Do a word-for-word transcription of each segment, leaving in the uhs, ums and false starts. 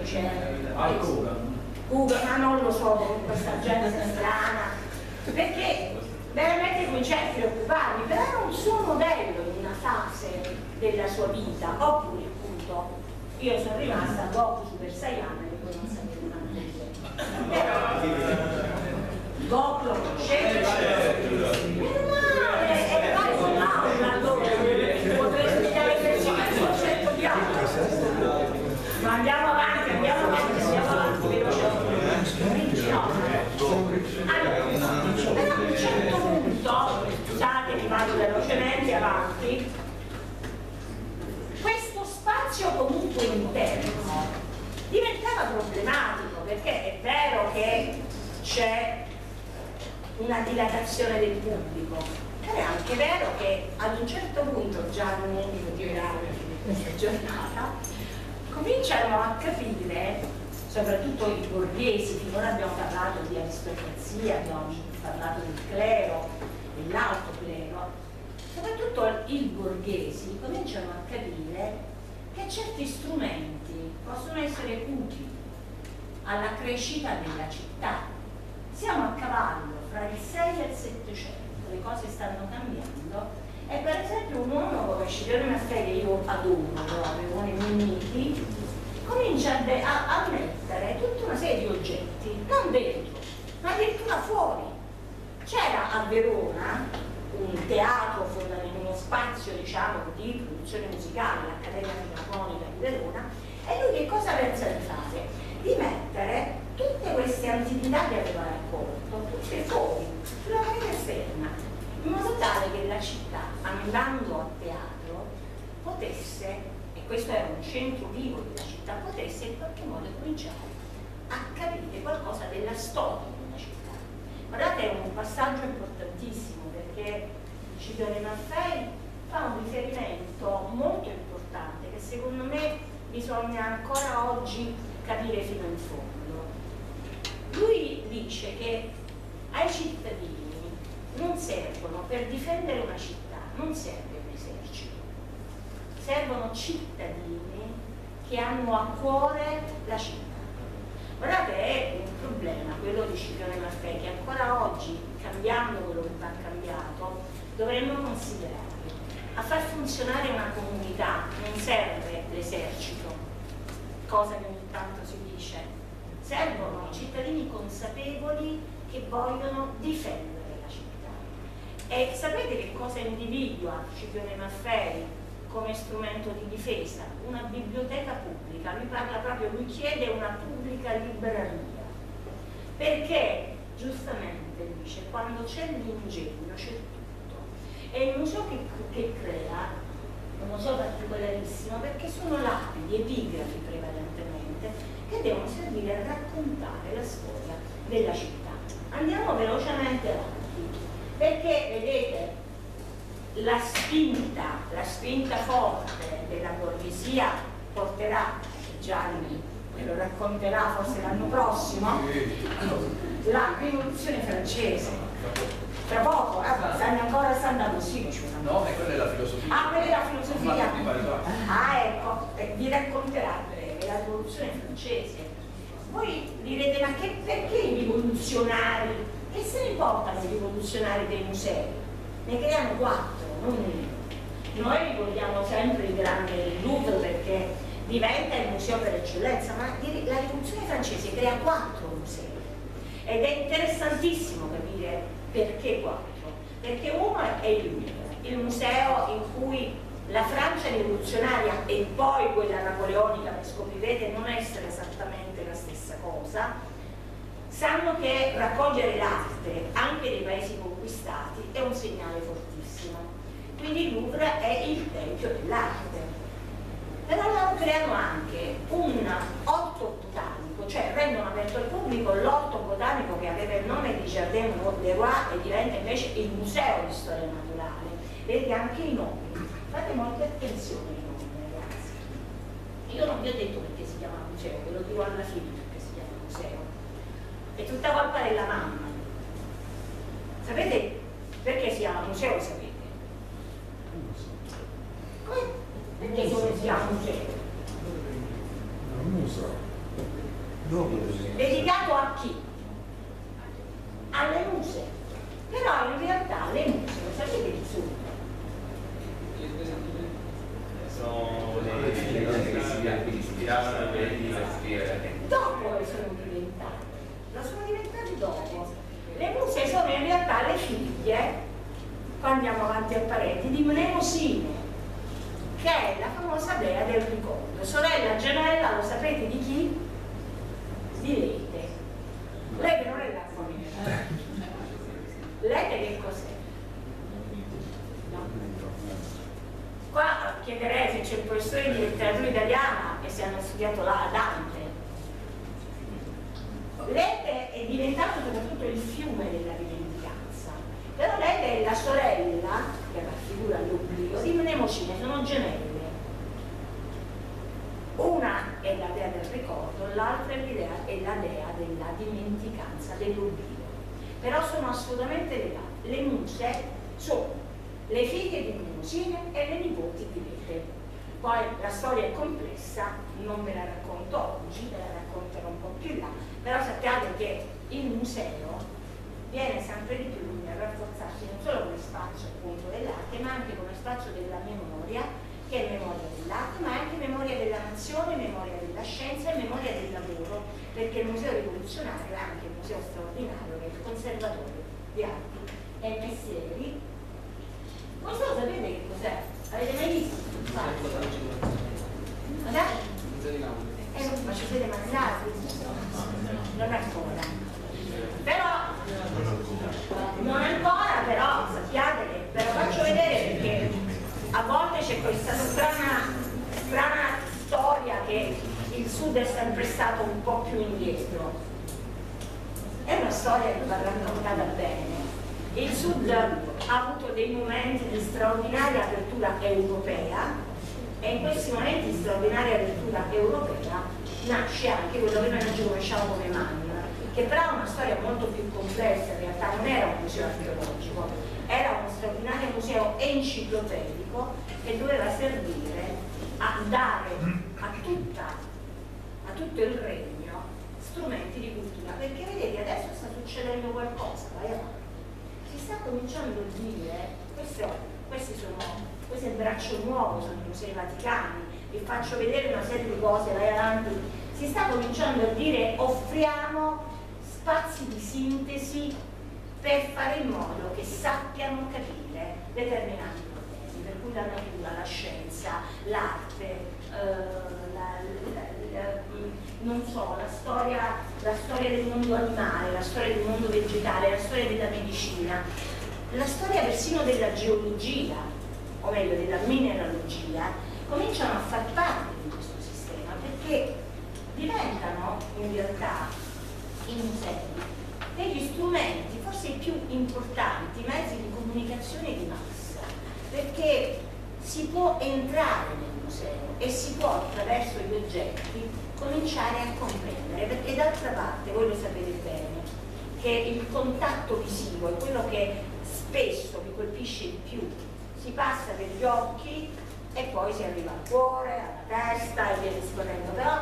dice Ancora? Google, ma non lo so, con questa gente strana, perché veramente cominciai a preoccuparmi, però era un suo modello in una fase della sua vita. Oppure appunto io sono rimasta Goku Super Saiyan e poi non sapevo una cosa. Goku lo conoscete? Meno male, e vai con l'aula allora, potrei spiegare per il concetto di altro. Ma andiamo avanti, andiamo avanti, andiamo avanti, velocemente. Allora, però a un certo punto, scusate, mi vado velocemente avanti, questo spazio comunque interno diventava problematico, perché è vero che c'è una dilatazione del pubblico, però è anche vero che ad un certo punto, già non mi dirà questa giornata, cominciano a capire, soprattutto i borghesi, finora abbiamo parlato di aristocrazia, abbiamo parlato del clero, dell'alto clero, soprattutto i borghesi cominciano a capire che certi strumenti possono essere utili alla crescita della città. Siamo a cavallo fra il sei e il settecento, le cose stanno cambiando. E per esempio un uomo come Scipione Maffei, che io adoro, lo avevo nei miei miti, comincia a, a mettere tutta una serie di oggetti, non dentro, ma addirittura fuori. C'era a Verona un teatro, uno spazio diciamo di produzione musicale, l'Accademia Filarmonica di Verona, e lui che cosa pensa di fare? Di mettere tutte queste antichità che aveva raccolto, tutte fuori, sulla parete esterna, in modo tale che la città, andando a teatro, potesse, e questo era un centro vivo della città, potesse in qualche modo cominciare a capire qualcosa della storia della città. Guardate, è un passaggio importantissimo, perché Scipione Maffei fa un riferimento molto importante che secondo me bisogna ancora oggi capire fino in fondo. Lui dice che ai cittadini non servono, per difendere una città, non serve un esercito, servono cittadini che hanno a cuore la città. Guardate, è un problema quello di Scipione Maffei, che ancora oggi, cambiando quello che va cambiato, dovremmo considerare. A far funzionare una comunità non serve l'esercito, cosa che ogni tanto si dice, servono cittadini consapevoli che vogliono difendere la città. E sapete che cosa individua Scipione Maffei come strumento di difesa? Una biblioteca pubblica. Lui parla proprio, lui chiede una pubblica libreria, perché giustamente dice, quando c'è l'ingegno c'è tutto. E il museo che, che crea è un museo particolarissimo, perché sono lapidi, epigrafi prevalentemente, che devono servire a raccontare la storia della città. Andiamo velocemente avanti, perché vedete la spinta, la spinta forte della borghesia porterà, Gianni me lo racconterà forse l'anno prossimo, la rivoluzione francese. Tra poco, eh, stanno ancora sta andando sì, no, e quella è la filosofia. Ah, quella è la filosofia. Ah, ecco, eh, vi racconterà a breve la rivoluzione francese. Voi direte, ma che, perché i rivoluzionari? Che se ne portano i rivoluzionari dei musei? Ne creano quattro, non uno. Noi ricordiamo sempre il grande Louvre perché diventa il museo per eccellenza, ma la rivoluzione francese crea quattro musei. Ed è interessantissimo capire perché quattro. Perché uno è il Louvre, il museo in cui la Francia rivoluzionaria e poi quella napoleonica, che scoprirete non essere esattamente la stessa cosa, sanno che raccogliere l'arte anche dei paesi conquistati è un segnale fortissimo. Quindi il Louvre è il tempio dell'arte. Però loro creano anche un orto botanico, cioè rendono aperto al pubblico l'orto botanico che aveva il nome di Jardin des Rois e diventa invece il museo di storia naturale. Vedete anche i nomi, fate molta attenzione ai nomi, ragazzi. Io non vi ho detto perché si chiama museo, ve lo dico alla fine perché si chiama museo. È tutta colpa della mamma. Sapete perché si chiama museo, sapete? Come? Perché come si chiama museo? Non lo so. dedicato a chi? Alle muse. Però in realtà le muse, lo sapete chi sono? Sono le figlie che si ispiravano per le schiere. Dopo le sono diventate, lo sono diventate dopo. Le muse sono in realtà le figlie, qua andiamo avanti a pareti, di Mnemosine, che è la famosa dea del ricordo, sorella gemella, lo sapete di chi? Di Lete. Lete non è la famiglia. Lete che cos'è? No. Qua chiederei se c'è il professore di letteratura italiana e se hanno studiato là Dante. Lete è diventato soprattutto il fiume della dimenticanza, però Lete è la sorella, che raffigura l'oblio, di Mnemosine, sono gemelle. Una è la dea del ricordo, l'altra è la dea della dimenticanza, dell'oblio. Però sono assolutamente legate. Le muse sono le figlie di Mnemosine e le nipoti di Lete. Poi la storia è complessa, non ve la racconto oggi, ve la racconterò un po' più in là, però sappiate che il museo viene sempre di più a rafforzarsi non solo come spazio appunto dell'arte, ma anche come spazio della memoria, che è memoria dell'arte, ma anche memoria della nazione, memoria della scienza e memoria del lavoro, perché il museo rivoluzionario è anche il museo straordinario, che è il conservatorio di arti e mestieri. Non so, sapete che cos'è? Avete mai visto? Eh, ma ci siete mandati? Non ancora. Però, non ancora, però sappiate che ve lo faccio vedere perché a volte c'è questa strana, strana storia che il Sud è sempre stato un po' più indietro. È una storia che va raccontata bene. Il Sud ha avuto dei momenti di straordinaria apertura europea e in questi momenti di straordinaria apertura europea nasce anche quello che noi oggi conosciamo come MAN, che però è una storia molto più complessa, in realtà non era un museo archeologico, era uno straordinario museo enciclopedico che doveva servire a dare a, tutta, a tutto il regno strumenti di cultura, perché vedete adesso sta succedendo qualcosa, vai avanti. Si sta cominciando a dire, questo, questi sono, questo è il braccio nuovo, sono i musei vaticani, vi faccio vedere una serie di cose, vai avanti, si sta cominciando a dire offriamo spazi di sintesi per fare in modo che sappiano capire determinati problemi, per cui la natura, la scienza, l'arte, eh, la, la, la, non so, la storia, la storia del mondo animale, la storia del mondo vegetale, la storia della medicina, la storia persino della geologia, o meglio della mineralogia, cominciano a far parte di questo sistema perché diventano in realtà i musei degli strumenti forse i più importanti, mezzi di comunicazione di massa, perché si può entrare nel museo e si può attraverso gli oggetti cominciare a comprendere, perché d'altra parte voi lo sapete bene che il contatto visivo è quello che spesso vi colpisce di più, si passa per gli occhi e poi si arriva al cuore, alla testa e via discorrendo, però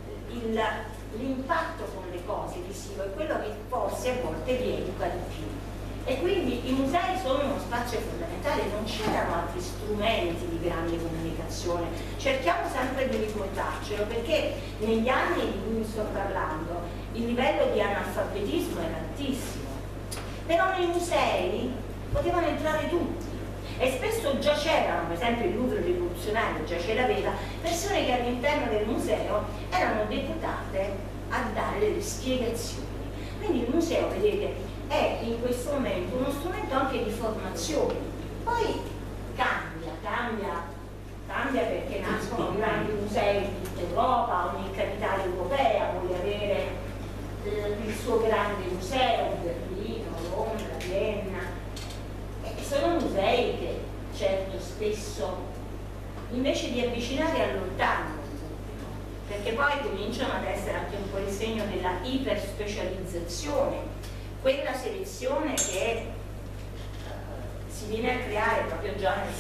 l'impatto con le cose visivo è quello che forse a volte vi educa di più. E quindi i musei sono uno spazio fondamentale, non c'erano altri strumenti di grande comunicazione, cerchiamo sempre di ricordarcelo perché negli anni di cui vi sto parlando il livello di analfabetismo era altissimo, però nei musei potevano entrare tutti e spesso già c'erano, per esempio il Louvre rivoluzionario già ce l'aveva, persone che all'interno del museo erano deputate a dare delle spiegazioni. Quindi il museo, vedete, è in questo momento uno strumento anche di formazione. Poi cambia, cambia, cambia perché nascono grandi musei in tutta Europa, ogni capitale europea vuole avere eh, il suo grande museo, Berlino, Londra, Vienna. E sono musei che certo spesso invece di avvicinare allontanano il pubblico, perché poi cominciano ad essere anche un po' il segno della iperspecializzazione, quella selezione che eh, si viene a creare proprio già nel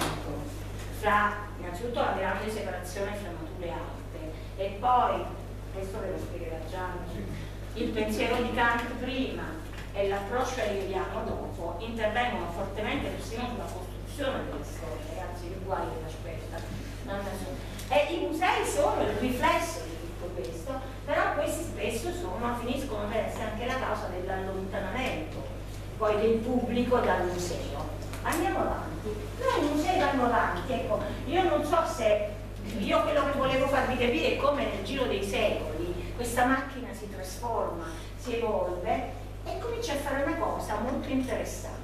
Settecento, fra innanzitutto la grande separazione fra natura e arte e poi questo ve lo spiegherà Gianni. Il pensiero di Kant prima e l'approccio hegeliano dopo intervengono fortemente persino sulla costruzione delle storie, anzi i guai dell'aspetta. E i musei sono il riflesso di tutto questo, però questi spesso sono, finiscono per essere anche la causa dell'allontanamento poi del pubblico dal museo. Andiamo avanti, però i musei vanno avanti, ecco, io non so se, io quello che volevo farvi capire è come nel giro dei secoli questa macchina si trasforma, si evolve e comincia a fare una cosa molto interessante.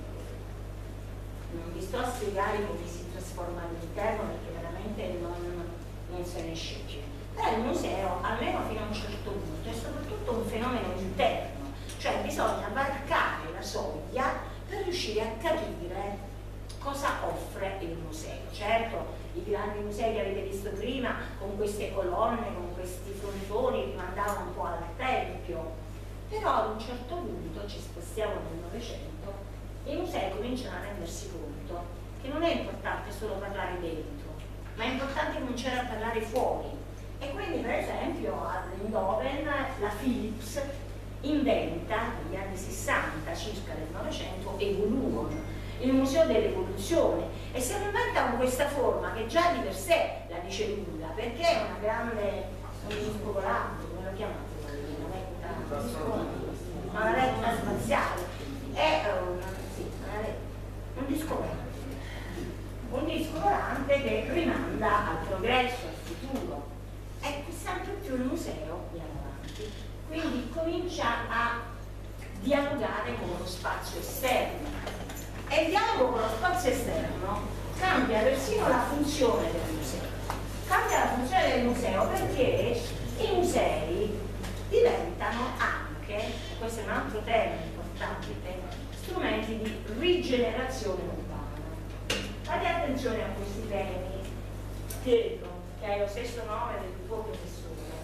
Non vi sto a spiegare come si trasforma all'interno perché veramente non, non se ne sceglie. Però il museo, almeno fino a un certo punto, è soprattutto un fenomeno interno, cioè bisogna varcare la soglia per riuscire a capire cosa offre il museo. Certo, i grandi musei che avete visto prima, con queste colonne, con questi frontoni, rimandavano un po' al Tempio, però ad un certo punto, ci spostiamo nel Novecento, i musei cominciano a rendersi conto che non è importante solo parlare dentro, ma è importante cominciare a parlare fuori. E quindi, per esempio, a Eindhoven la Philips inventa negli anni sessanta, circa del Novecento, Evoluon, il museo dell'evoluzione, e se lo inventa con questa forma che già di per sé la dice lunga, perché è una grande, un disco volante, come lo chiamate? Una vetta, una vetta spaziale, è un, sì, una vetta, un disco volante, un disco volante che rimanda al progresso, al futuro, e sempre più il museo viene avanti. Quindi comincia a dialogare con lo spazio esterno e il dialogo con lo spazio esterno cambia persino la funzione del museo. Cambia la funzione del museo perché i musei diventano anche, questo è un altro tema importante, strumenti di rigenerazione urbana. Fate attenzione a questi temi, Pietro, che hai lo stesso nome del tuo professore,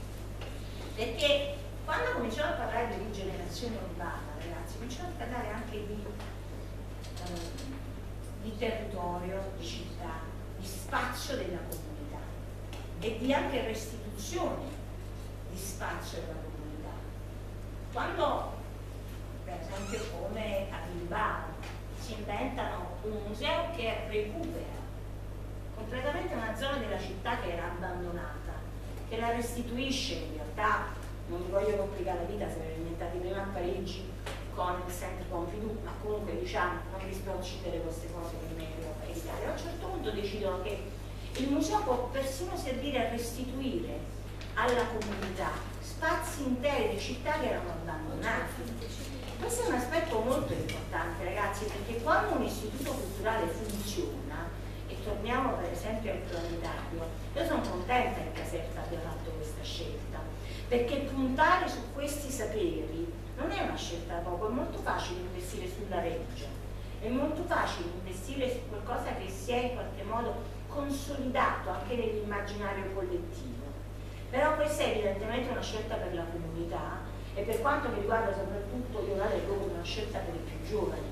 perché quando cominciamo a parlare di rigenerazione urbana, ragazzi, cominciamo a parlare anche di, eh, di territorio, di città, di spazio della comunità e di anche restituzione di spazio della comunità. Quando, per esempio, come a Bilbao, si inventano un museo che recupera completamente una zona della città che era abbandonata, che la restituisce in realtà. Non vi voglio complicare la vita, se ne erano inventati prima a Parigi con il Centre Pompidou, ma comunque diciamo, non vi sto a uccidere queste cose che è meglio evitare. A un certo punto decidono che il museo può persino servire a restituire alla comunità spazi interi di città che erano abbandonati. Questo è un aspetto molto importante, ragazzi, perché quando un istituto culturale funziona, e torniamo per esempio al planetario, io sono contenta che Caserta abbia fatto questa scelta, perché puntare su questi saperi non è una scelta da poco, è molto facile investire sulla reggia, è molto facile investire su qualcosa che si è in qualche modo consolidato anche nell'immaginario collettivo, però questa è evidentemente una scelta per la comunità e per quanto mi riguarda soprattutto io la leggo come una scelta per i più giovani.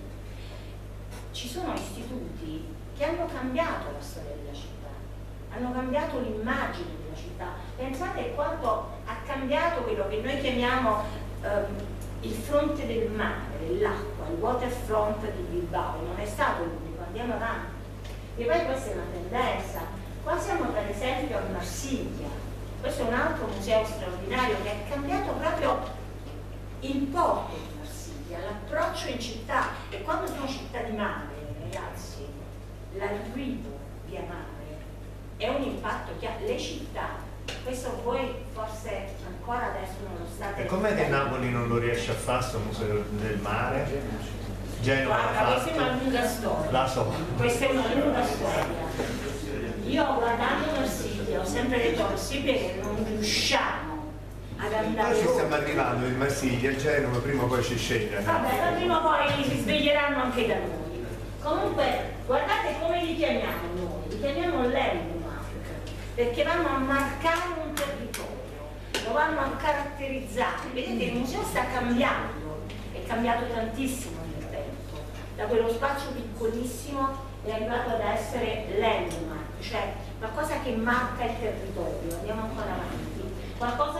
Ci sono istituti che hanno cambiato la storia della città, hanno cambiato l'immagine della città. Pensate quanto ha cambiato quello che noi chiamiamo ehm, il fronte del mare, dell'acqua, il waterfront di Bilbao. Non è stato l'unico, andiamo avanti. E poi questa è una tendenza. Qua siamo per esempio a Marsiglia, questo è un altro museo straordinario che ha cambiato proprio il porto di Marsiglia, l'approccio in città. E quando sono città di mare, ragazzi, l'arrivo via mare è un impatto che ha le città. Questo voi forse ancora adesso non lo state. E com'è che Napoli non lo riesce a fare questo museo del mare? Genova Guarda, questa è una lunga storia. La so. Questa è una lunga storia. Io ho guardato Marsiglia, ho sempre detto a Marsiglia che non riusciamo ad andare. Noi ci stiamo arrivando in Marsiglia, a Genova, prima o poi ci scende. Vabbè, ma prima o poi si sveglieranno anche da noi. Comunque, guardate come li chiamiamo noi, li chiamiamo landmark, perché vanno a marcare un territorio, lo vanno a caratterizzare. Vedete, il museo sta cambiando, è cambiato tantissimo nel tempo, da quello spazio piccolissimo è arrivato ad essere landmark, cioè qualcosa che marca il territorio. Andiamo ancora avanti, qualcosa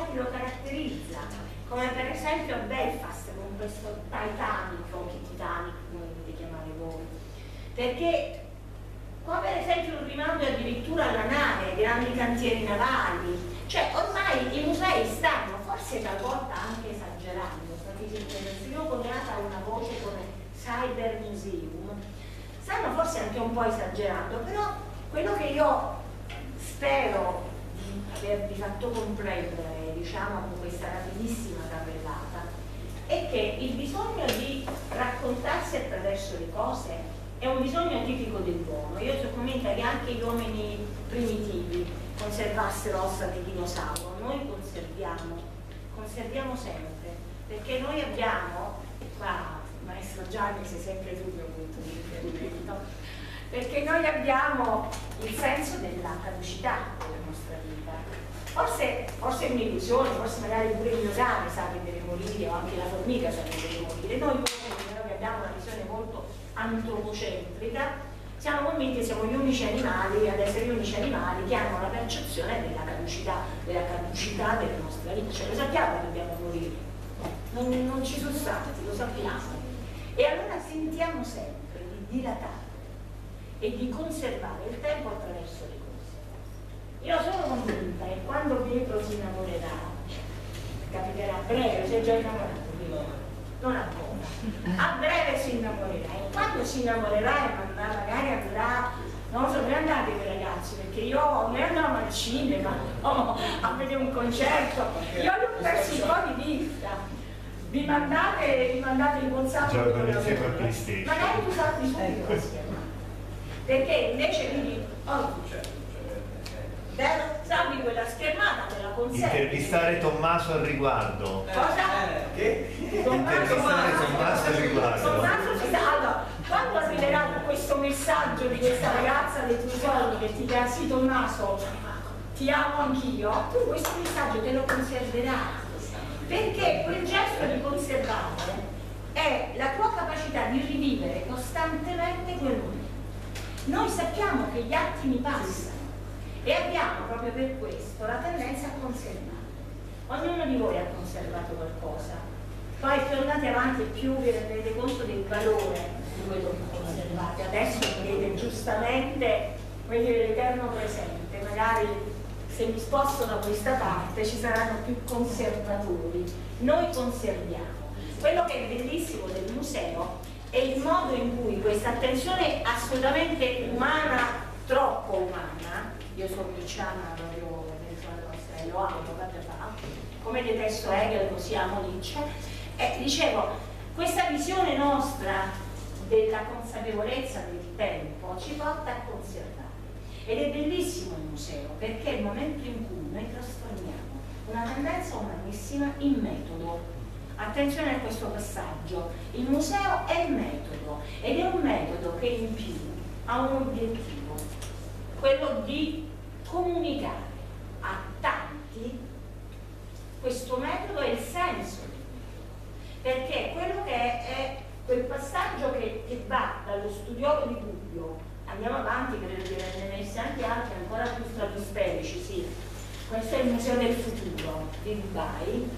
realizza, come per esempio a Belfast con questo Titanic, o che Titanic come volete chiamare voi, perché come per esempio un rimando addirittura alla nave, grandi cantieri navali, cioè ormai i musei stanno forse talvolta anche esagerando. Io ho creato una voce come Cyber Museum, stanno forse anche un po' esagerando, però quello che io spero di avervi fatto comprendere, diciamo, con questa rapidissima carrellata, è che il bisogno di raccontarsi attraverso le cose è un bisogno tipico dell'uomo. Io sono convinta che anche gli uomini primitivi conservassero ossa di dinosauro. Noi conserviamo, conserviamo sempre, perché noi abbiamo, qua maestro Gianni sei sempre tu il mio punto di riferimento, perché noi abbiamo il senso della caducità della nostra vita. Forse, forse è un'illusione, forse magari pure il mio cane sa che deve morire, o anche la formica sa che deve morire. Noi che abbiamo una visione molto antropocentrica, siamo convinti che siamo gli unici animali, ad essere gli unici animali che hanno la percezione della caducità, della caducità della nostra vita. Cioè, lo sappiamo che dobbiamo morire, non, non ci sono stati, lo sappiamo. E allora sentiamo sempre di dilatare e di conservare il tempo attraverso le cose. Io sono convinta che quando Pietro si innamorerà, capiterà a breve, si è già innamorato, non ancora, a breve si innamorerà, e quando si innamorerà e magari andrà, non so, dove andate quei ragazzi, perché io noi andiamo al cinema, no, a vedere un concerto, io li ho persi un po' di vista, vi mandate, vi mandate il WhatsApp, giocano insieme a PlayStation, magari tu sappi subito la schermata, perché invece quindi oh, vero? Salvi quella schermata, te la consegni. Intervistare Tommaso al riguardo. Cosa? Che? Intervistare Tommaso al riguardo. Tommaso si sa, allora, quando arriverà questo messaggio di questa ragazza dei tuoi soldi che ti dirà sì Tommaso, ti amo anch'io, tu questo messaggio te lo conserverai. Perché quel gesto di conservare è la tua capacità di rivivere costantemente quel momento. Noi sappiamo che gli attimi passano e abbiamo proprio per questo la tendenza a conservare. Ognuno di voi ha conservato qualcosa, poi più andate avanti e più vi rendete conto del valore di quello che conservate. Adesso vedete giustamente l'eterno presente, magari se mi sposto da questa parte ci saranno più conservatori. Noi conserviamo. Quello che è bellissimo del museo è il modo in cui questa attenzione assolutamente umana, troppo umana, io sono Nietzscheana, proprio e lo amo, come detesto Hegel, così amo Nietzsche, e dicevo, questa visione nostra della consapevolezza del tempo ci porta a conservare. Ed è bellissimo il museo, perché è il momento in cui noi trasformiamo una tendenza umanissima in metodo. Attenzione a questo passaggio, il museo è metodo, ed è un metodo che in più ha un obiettivo, quello di comunicare a tanti questo metodo e il senso del metodo, perché quello che è, è quel passaggio che, che va dallo studiolo di Gubbio. Andiamo avanti, credo di averne messi anche altri ancora più stratosferici, sì. Questo è il Museo del Futuro di Dubai.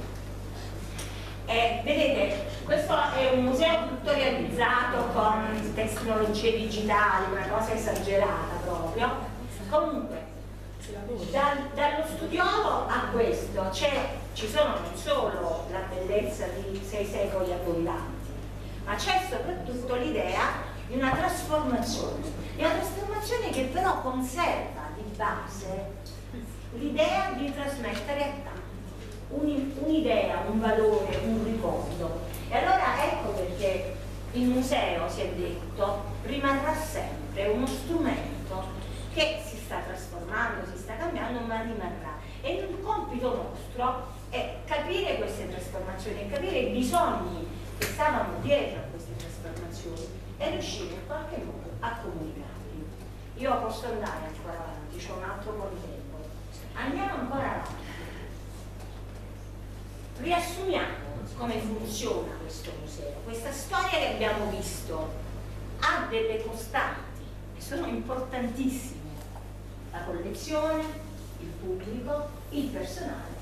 E, vedete, questo è un museo tutto realizzato con tecnologie digitali, una cosa esagerata proprio. Comunque, dal, dallo studiolo a questo ci sono non solo la bellezza di sei secoli abbondanti, ma c'è soprattutto l'idea di una trasformazione, è una trasformazione che però conserva di base l'idea di trasmettere a tanti un'idea, un valore, un ricordo. E allora ecco perché il museo, si è detto, rimarrà sempre uno strumento che si sta trasformando, si sta cambiando, ma rimarrà. E il compito nostro è capire queste trasformazioni, è capire i bisogni che stavano dietro a queste trasformazioni e riuscire in qualche modo a comunicarli. Io posso andare ancora avanti, c'ho un altro po' di tempo. Andiamo ancora avanti. Riassumiamo come funziona questo museo. Questa storia che abbiamo visto ha delle costanti che sono importantissime: la collezione, il pubblico, il personale